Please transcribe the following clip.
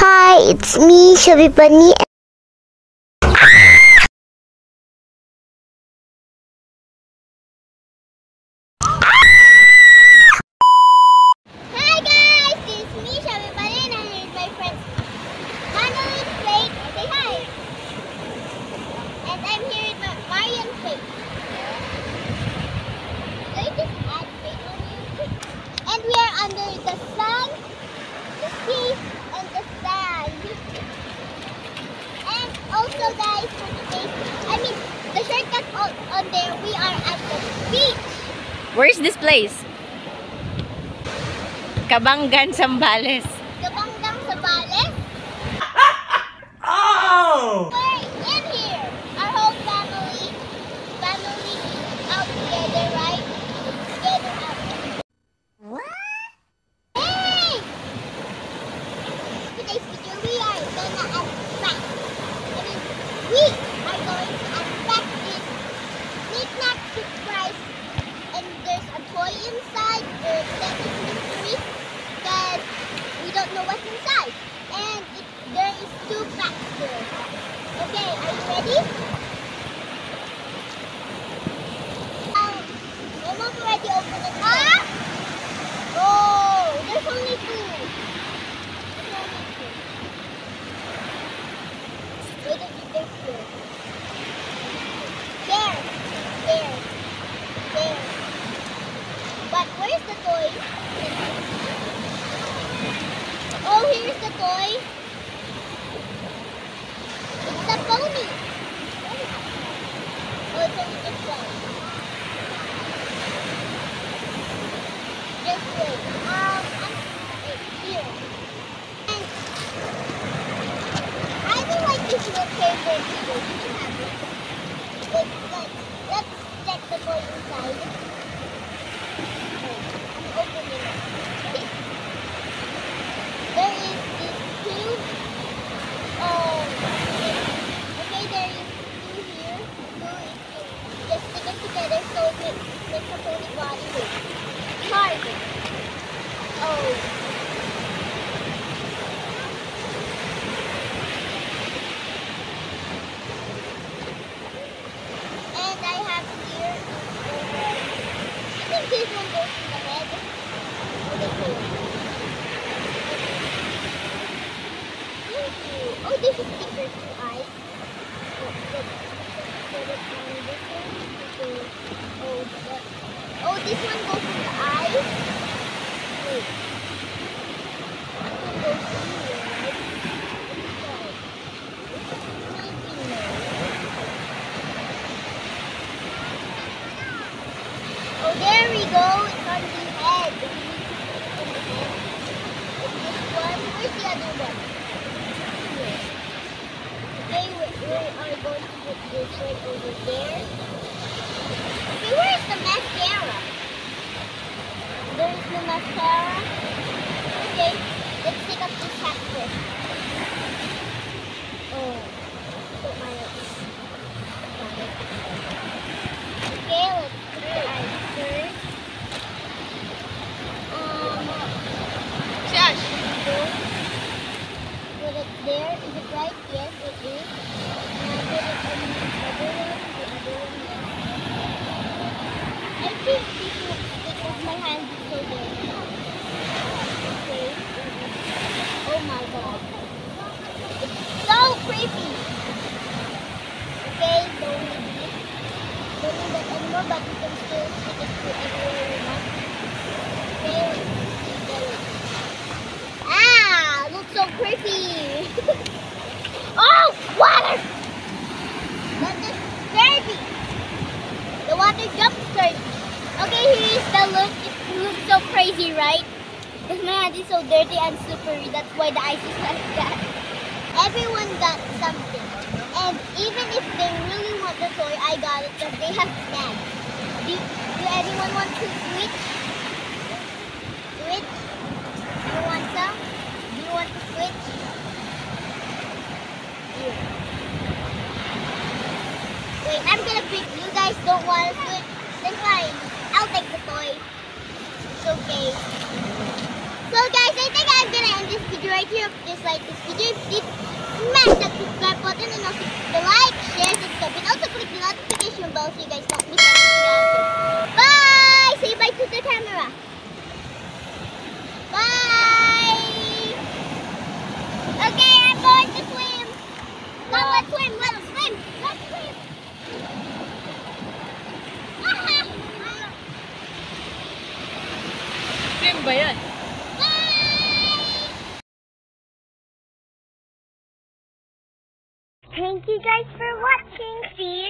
Hi, it's me, Shavi. Hi guys, this is me, Shavi, and here's my friend Manilyn. Wait, say hi. And I'm here with my Marian. Wait. Can you just add fake on you? And we are under the sun, the sea, and the sand. And also guys, for today, the shortcut on there, we are at the beach. Where's this place? Cabangan, Zambales. Cabangan, Zambales. Oh! We're in here. Our whole family is out together, right? Together out there. What? Hey! Today's video, we are gonna unpack. We are going to unpack this KNICK surprise. And there's a toy inside. That is mystery because we don't know what's inside. And there is 2 packs there. Okay, are you ready? My mom already opened it. Oh, there's only 2. Wait a minute, there's 2. There. But where's the toy? Oh, here's the toy. It's a pony. Oh, it's only this one. Just wait. Here. And I don't like this little paper either. You can have it. Wait, let's check the toy inside. I'm opening it. There is these 2. Okay, there is 2 here. 2 just stick it together so it makes a pony body look hard. Oh. And I have here. I think this one goes in the head. Oh, this is sticker 2 eyes. Oh, this one goes in the eyes. Wait. This one goes in here, right? Oh, there we go. It's on the head. This one. Where's the other one? Here. Okay, we are going to put this right over there. Okay, where is the mascara? There is no mascara. Okay, let's take up this hat first. Oh, put my okay, let's put the eyes first. Josh! Put it there. Is it right? Yes, it is. Now put it on the other one. I think this looks because my hand is so dirty. Okay. Oh my god. It's so creepy. Okay, don't need this. Don't need that anymore, but you can still stick it to everywhere you want. Okay, let's see there. Ah, looks so creepy. Oh, water! That is dirty. The water jump scared me. Okay, here is the look. It looks so crazy, right? Because my hand is so dirty and slippery. That's why the ice is like that. Everyone got something. And even if they really want the toy, I got it because they have snacks. Do anyone want to switch? Switch? You want some? Do you want to switch? Here. Wait, I'm gonna pick. You guys don't want to switch? Then fine. I'll take the toy. It's okay. So guys, I think I'm gonna end this video right here, just like this video, please smash that subscribe button and also the like, share, subscribe, and also click the notification bell so you guys don't miss anything else. Bye! Say bye to the camera. Bye! Okay, I'm going to swim. Come, let's swim, let's swim, let's swim. Swim ba yan? Thank you guys for watching. See you